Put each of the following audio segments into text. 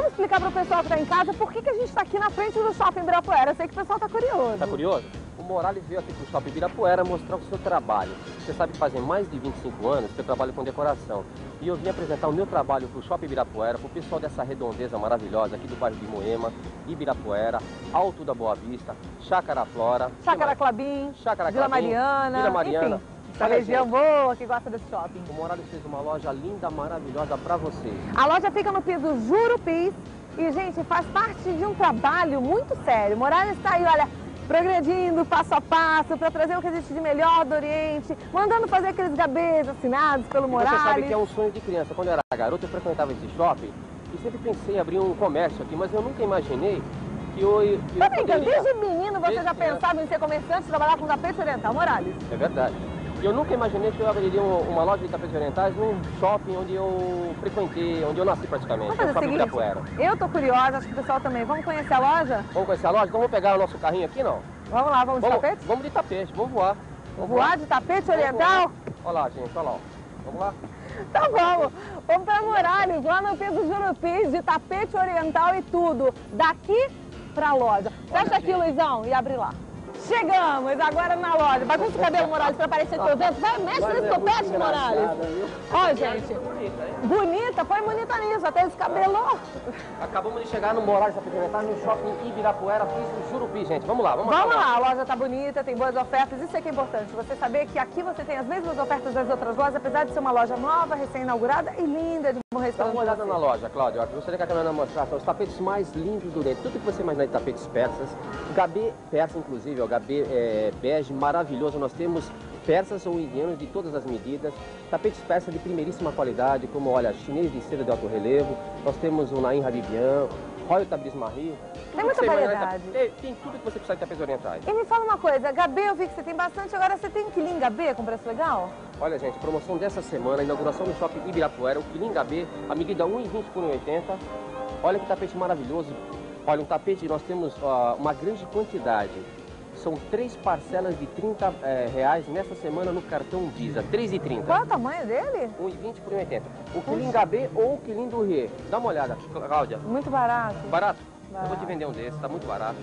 vamos explicar para o pessoal que está em casa por que a gente está aqui na frente do Shopping Ibirapuera. Eu sei que o pessoal está curioso. Tá curioso? O Morales veio aqui pro Shopping Ibirapuera mostrar o seu trabalho. Você sabe que fazem mais de 25 anos que eu trabalho com decoração. E eu vim apresentar o meu trabalho pro Shopping Ibirapuera, pro pessoal dessa redondeza maravilhosa aqui do bairro de Moema, Ibirapuera, Alto da Boa Vista, Chácara Flora, Chácara Clabim, Vila Mariana, enfim, essa região boa que gosta desse shopping. O Morales fez uma loja linda, maravilhosa para vocês. A loja fica no piso Jurupis e, gente, faz parte de um trabalho muito sério. O Morales está aí, olha, progredindo passo a passo para trazer o que existe de melhor do Oriente, mandando fazer aqueles gabês assinados pelo Morales. Você sabe que é um sonho de criança. Quando eu era garoto, eu frequentava esse shopping e sempre pensei em abrir um comércio aqui, mas eu nunca imaginei que eu Tá brincando? Desde menino você já pensava em ser comerciante, trabalhar com tapete oriental, Morales? É verdade. E eu nunca imaginei que eu abriria uma loja de tapetes orientais num shopping onde eu frequentei, onde eu nasci praticamente. Vamos fazer o seguinte, eu tô curiosa, acho que o pessoal também. Vamos conhecer a loja? Vamos conhecer a loja? Então vamos pegar o nosso carrinho aqui, não? Vamos lá, vamos de tapete? Vamos de tapete, vamos voar. Voar de tapete oriental? Olha lá, gente, olha lá. Vamos lá? Então vamos. Vamos para Morales, lá no piso Jurupis, de tapete oriental e tudo. Daqui pra loja. Fecha aqui, Luizão, e abre lá. Chegamos agora na loja. Bagunça o cabelo, Morales, pra aparecer teu dedo. Vai, mexe nesse topete, Morales. Ó, gente. Bonita, foi bonita nisso, até descabelou. Acabamos de chegar no Morales Apresentar no Shopping Ibirapuera, piso Jurupi, gente. Vamos lá, vamos lá. A loja tá bonita, tem boas ofertas. Isso é que é importante, você saber que aqui você tem as mesmas ofertas das outras lojas, apesar de ser uma loja nova, recém-inaugurada e linda, de bom restaurante. Dá uma olhada na loja, Cláudia. Eu gostaria que a câmera mostrasse os tapetes mais lindos do dentro. Tudo que você imaginar de tapetes persas. Gabê persa, inclusive, ó, gabê bege maravilhoso. Nós temos persas ou indianos de todas as medidas. Tapetes persas de primeiríssima qualidade, como, olha, chinês de seda de alto relevo. Nós temos o Naim Habibian, Royal Tabriz Marie. Tem muita variedade. Tem tudo que você precisa de tapetes orientais. E me fala uma coisa, gabê eu vi que você tem bastante, agora você tem quilim gabê com preço legal? Olha, gente, promoção dessa semana, inauguração no Shopping Ibirapuera, o quilim gabê, a medida 1,20 por 1,80. Olha que tapete maravilhoso. Olha, um tapete, nós temos uma grande quantidade. São 3 parcelas de R$30 nessa semana no cartão Visa, 3,30. Qual é o tamanho dele? 1,20 por 1,80. O quilim gabê ou o quilim do Rê. Dá uma olhada, Cláudia. Muito barato. Barato? Eu vou te vender um desses, tá muito barato.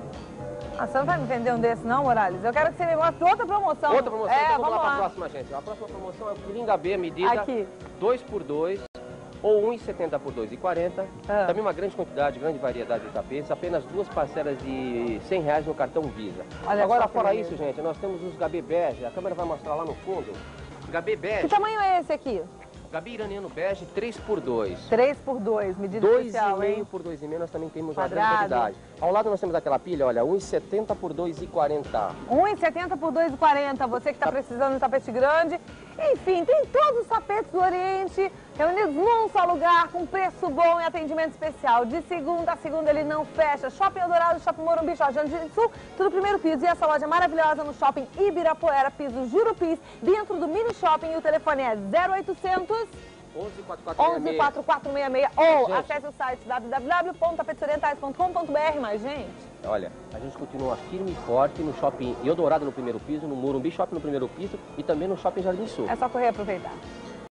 Ah, você não vai me vender um desses não, Morales? Eu quero que você me mostre outra promoção. Outra promoção? Então vamos lá para a próxima, gente. A próxima promoção é o quilim gabê, medida aqui. 2 por 2. Ou 1,70 por 2,40. Também uma grande quantidade, grande variedade de tapetes. Apenas 2 parcelas de R$100 no cartão Visa. Olha, agora, fora isso, gente, nós temos os gabê bege. A câmera vai mostrar lá no fundo. Gabê bege. Que tamanho é esse aqui? Gabê iraniano bege 3 por 2. 3 por 2, medida especial, hein? 2,5 por 2,5 nós também temos uma Quadrado. grande quantidade. Ao lado nós temos aquela pilha, olha, 1,70 por 2,40. 1,70 por 2,40. Você que está precisando de um tapete grande. Enfim, tem todos os tapetes do Oriente reunidos num só lugar, com preço bom e atendimento especial. De segunda a segunda ele não fecha. Shopping Eldorado, Shopping Morumbi, Jorge do Sul, tudo primeiro piso. E essa loja maravilhosa no Shopping Ibirapuera, piso Jurupis, dentro do mini shopping. E o telefone é 0800 11 4466 ou acesse o site www.tapetesorientais.com.br. Mas, gente, olha, a gente continua firme e forte no Shopping Eldorado no primeiro piso, no Morumbi Shopping no primeiro piso e também no Shopping Jardim Sul. é só correr e aproveitar.